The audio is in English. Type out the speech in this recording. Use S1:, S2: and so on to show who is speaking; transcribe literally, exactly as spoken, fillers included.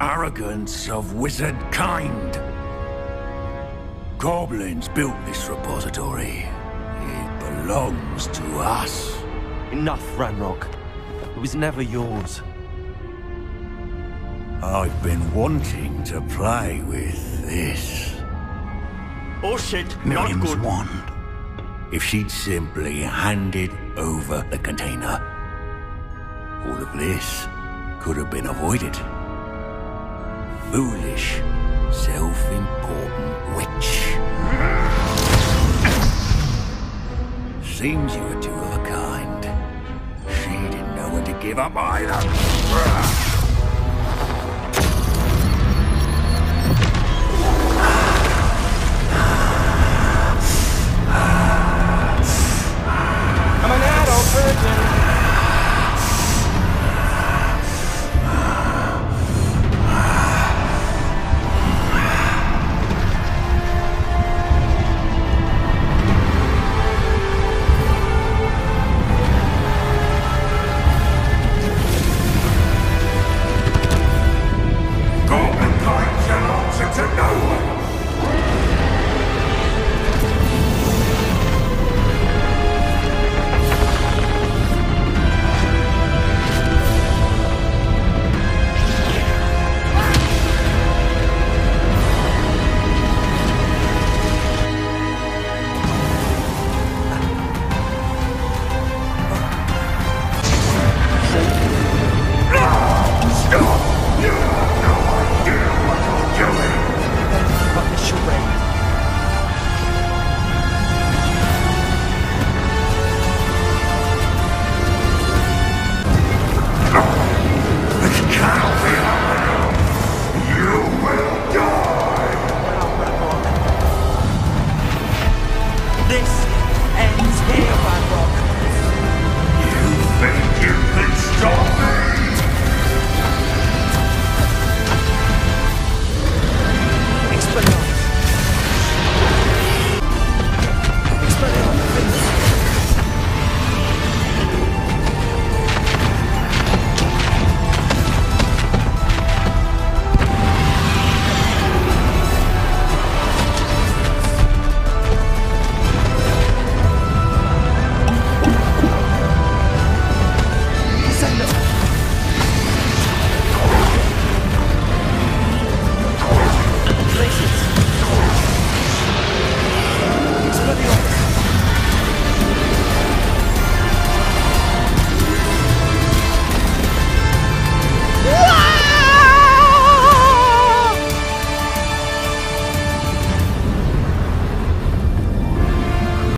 S1: arrogance of wizard kind. Goblins built this repository. It belongs to us.
S2: Enough, Ranrock. It was never yours.
S1: I've been wanting to play with this.
S3: Oh shit, not
S1: Miriam's
S3: good.
S1: wand. If she'd simply handed over the container, all of this could have been avoided. Foolish, self-important witch. Seems you were two of a kind. She didn't know when to give up either.